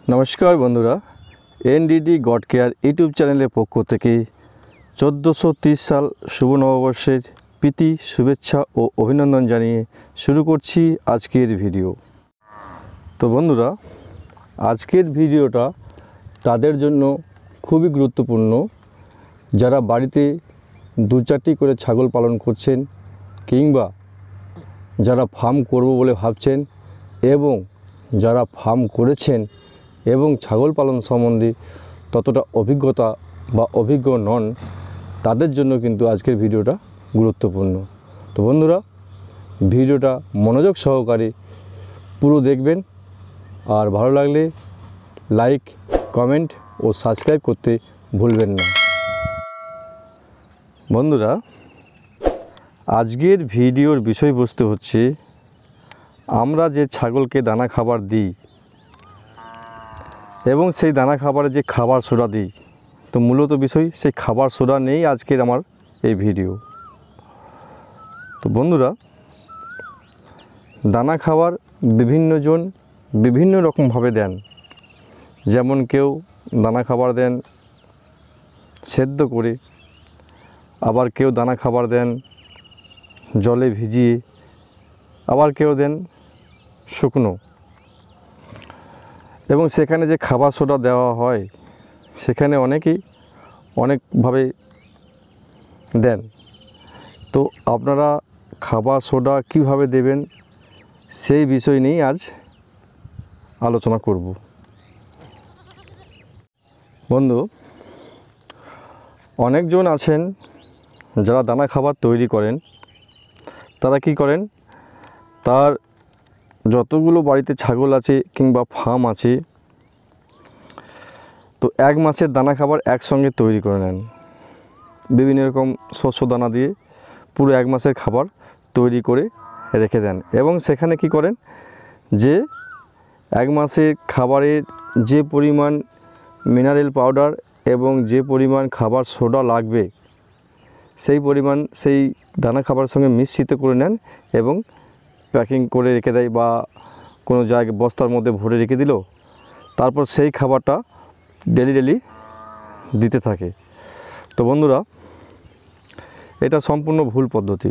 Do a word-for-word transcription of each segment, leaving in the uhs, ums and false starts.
नमस्कार बंधुरा एनडीडी गड केयर यूट्यूब चैनल पक्ष थेके चौदोशो तीस साल शुभ नवबर्षेर प्रীতি शुभेच्छा और अभिनंदन जानिए शुरू करছি आजकेर भिडियो। तो बंधुरा आजकेर भिडियोटा तादेर जन्य खूबই गुरुत्वपूर्ण যারা বাড়িতে দু চারটি করে ছাগল পালন করছেন কিংবা যারা ফার্ম করব বলে ভাবছেন এবং যারা ফার্ম করেছেন এবং ছাগল পালন সম্বন্ধে ততটা অভিজ্ঞতা বা অভিজ্ঞ নন তাদের জন্য কিন্তু আজকের ভিডিওটা গুরুত্বপূর্ণ। তো বন্ধুরা ভিডিওটা মনোযোগ সহকারে পুরো দেখবেন আর ভালো লাগলে লাইক কমেন্ট ও সাবস্ক্রাইব করতে ভুলবেন না। বন্ধুরা আজকের ভিডিওর বিষয়বস্তু হচ্ছে আমরা যে ছাগলকে দানা খাবার দিই এবং সেই দানা খাবারে যে খাবার সোডা দিই, তো মূলত বিষয় সেই খাবার সোডা নেই আজকের আমার এই ভিডিও। তো বন্ধুরা দানা খাবার বিভিন্ন জন বিভিন্ন রকমভাবে দেন, যেমন কেউ দানা খাবার দেন সেদ্ধ করে, আবার কেউ দানা খাবার দেন জলে ভিজিয়ে, আবার কেউ দেন শুকনো, এবং সেখানে যে খাবার সোডা দেওয়া হয় সেখানে অনেকেই অনেকভাবে দেন। তো আপনারা খাবার সোডা কিভাবে দেবেন সেই বিষয় নিয়ে আজ আলোচনা করব। বন্ধু অনেকজন আছেন যারা দানা খাবার তৈরি করেন, তারা কি করেন, তার যতগুলো বাড়িতে ছাগল আছে কিংবা ফার্ম আছে তো এক মাসের দানা খাবার একসঙ্গে তৈরি করে নেন, বিভিন্ন রকম শস্য দানা দিয়ে পুরো এক মাসের খাবার তৈরি করে রেখে দেন এবং সেখানে কি করেন যে এক মাসের খাবারের যে পরিমাণ মিনারেল পাউডার এবং যে পরিমাণ খাবার সোডা লাগবে সেই পরিমাণ সেই দানা খাবারের সঙ্গে মিশ্রিত করে নেন এবং প্যাকিং করে রেখে দেয় বা কোনো জায়গায় বস্তার মধ্যে ভরে রেখে দিল, তারপর সেই খাবারটা ডেলি ডেলি দিতে থাকে। তো বন্ধুরা এটা সম্পূর্ণ ভুল পদ্ধতি।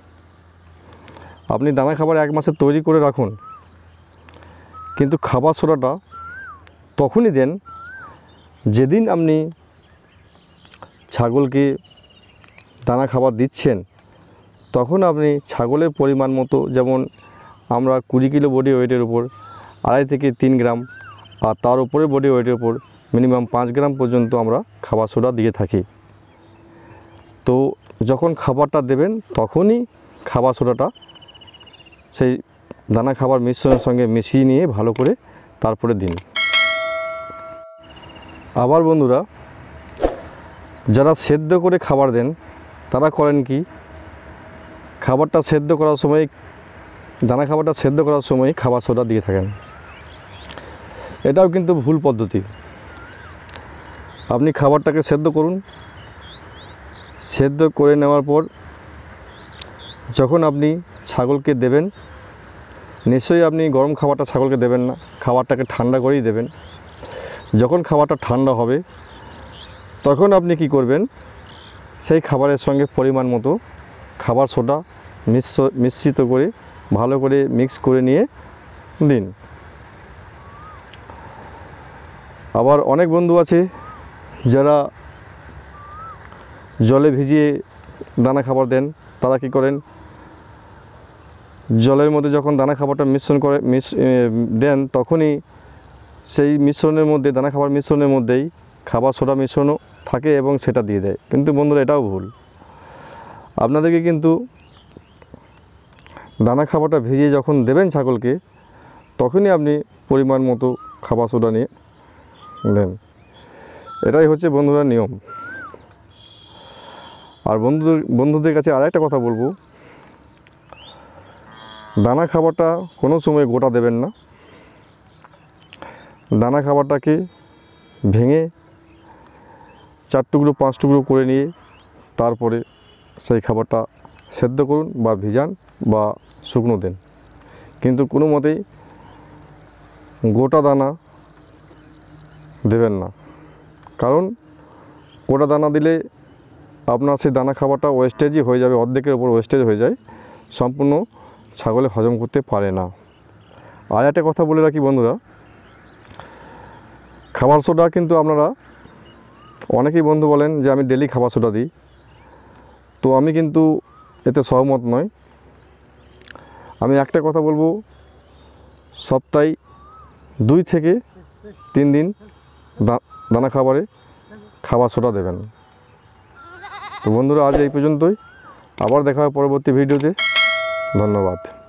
আপনি দানা খাবার এক মাসে তৈরি করে রাখুন, কিন্তু খাবার সোডাটা তখনই দেন যেদিন আপনি ছাগলকে দানা খাবার দিচ্ছেন, তখন আপনি ছাগলের পরিমাণ মতো, যেমন আমরা কুড়ি কিলো বডি ওয়েটের উপর আড়াই থেকে তিন গ্রাম আর তার উপরে বডি ওয়েটের উপর মিনিমাম পাঁচ গ্রাম পর্যন্ত আমরা খাবার সোডা দিয়ে থাকি। তো যখন খাবারটা দেবেন তখনই খাবার সোডাটা সেই দানা খাবার মিশ্রণের সঙ্গে মিশিয়ে নিয়ে ভালো করে তারপরে দিন। আবার বন্ধুরা যারা সেদ্ধ করে খাবার দেন তারা করেন কি, খাবারটা সেদ্ধ করার সময় দানা খাবারটা সেদ্ধ করার সময় খাবার সোডা দিয়ে থাকেন। এটাও কিন্তু ভুল পদ্ধতি। আপনি খাবারটাকে সেদ্ধ করুন, সেদ্ধ করে নেওয়ার পর যখন আপনি ছাগলকে দেবেন, নিশ্চয়ই আপনি গরম খাবারটা ছাগলকে দেবেন না, খাবারটাকে ঠান্ডা করেই দেবেন। যখন খাবারটা ঠান্ডা হবে তখন আপনি কি করবেন, সেই খাবারের সঙ্গে পরিমাণ মতো খাবার সোডা মিশ্র মিশ্রিত করে ভালো করে মিক্স করে নিয়ে দিন। আবার অনেক বন্ধু আছে যারা জলে ভিজিয়ে দানা খাবার দেন, তারা কি করেন, জলের মধ্যে যখন দানা খাবারটা মিশ্রণ করে মিশ দেন তখনই সেই মিশ্রণের মধ্যে দানা খাবার মিশ্রণের মধ্যেই খাবার সোডা মিশ্রণও থাকে এবং সেটা দিয়ে দেয়। কিন্তু বন্ধুরা এটাও ভুল। আপনাদেরকে কিন্তু দানা খাবারটা ভিজিয়ে যখন দেবেন ছাগলকে তখনই আপনি পরিমাণ মতো খাবার সোডা নিয়ে দেন। এটাই হচ্ছে বন্ধুরা নিয়ম। আর বন্ধুদের বন্ধুদের কাছে আর একটা কথা বলবো, দানা খাবারটা কোনো সময় গোটা দেবেন না। দানা খাবারটাকে ভেঙে চার টুকরো পাঁচ টুকরো করে নিয়ে তারপরে সেই খাবারটা সেদ্ধ করুন বা ভিজান বা শুকনো দেন, কিন্তু কোনো মতেই গোটা দানা দেবেন না, কারণ গোটা দানা দিলে আপনার সেই দানা খাবারটা ওয়েস্টেজই হয়ে যাবে, অর্ধেকের ওপর ওয়েস্টেজ হয়ে যায়, সম্পূর্ণ ছাগলে হজম করতে পারে না। আর একটা কথা বলে রাখি বন্ধুরা, খাবার সোডা কিন্তু আপনারা অনেকেই বন্ধু বলেন যে আমি ডেলি খাবার সোডা দিই, তো আমি কিন্তু এতে সহমত নয়। আমি একটা কথা বলবো, সপ্তাহে দুই থেকে তিন দিন দানা খাবারে খাবার সোডা দেবেন। তো বন্ধুরা আজ এই পর্যন্তই, আবার দেখা হবে পরবর্তী ভিডিওতে। ধন্যবাদ।